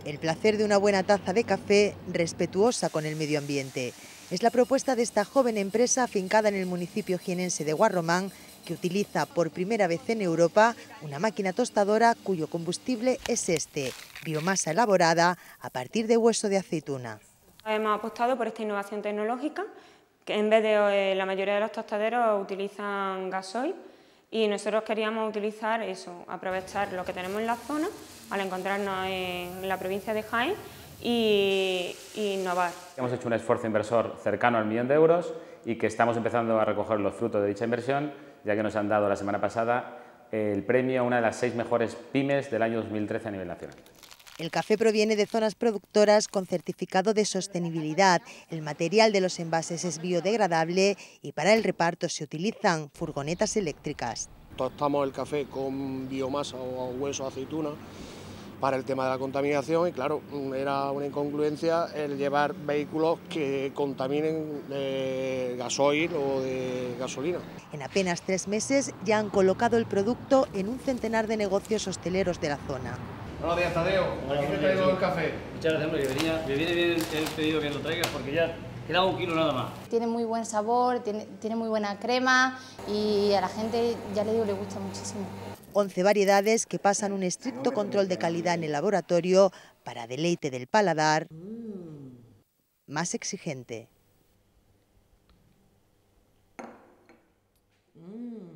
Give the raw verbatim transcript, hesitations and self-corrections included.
El placer de una buena taza de café respetuosa con el medio ambiente. Es la propuesta de esta joven empresa afincada en el municipio jienense de Guarromán, que utiliza por primera vez en Europa una máquina tostadora cuyo combustible es este, biomasa elaborada a partir de hueso de aceituna. Hemos apostado por esta innovación tecnológica, que en vez de eh, la mayoría de los tostaderos utilizan gasoil, y nosotros queríamos utilizar eso, aprovechar lo que tenemos en la zona al encontrarnos en la provincia de Jaén y, y innovar. Hemos hecho un esfuerzo inversor cercano al millón de euros y que estamos empezando a recoger los frutos de dicha inversión, ya que nos han dado la semana pasada el premio a una de las seis mejores pymes del año dos mil trece a nivel nacional. El café proviene de zonas productoras con certificado de sostenibilidad. El material de los envases es biodegradable y para el reparto se utilizan furgonetas eléctricas. Tostamos el café con biomasa o hueso de aceituna para el tema de la contaminación y claro, era una incongruencia el llevar vehículos que contaminen de gasoil o de gasolina. En apenas tres meses ya han colocado el producto en un centenar de negocios hosteleros de la zona. Buenos días, Tadeo. Hola, aquí te traigo el café. Muchas gracias, hombre, que venía, me viene bien el pedido que lo traigas porque ya quedaba un kilo nada más. Tiene muy buen sabor, tiene, tiene muy buena crema y a la gente, ya le digo, le gusta muchísimo. once variedades que pasan un estricto control de calidad en el laboratorio para deleite del paladar más exigente. Mm.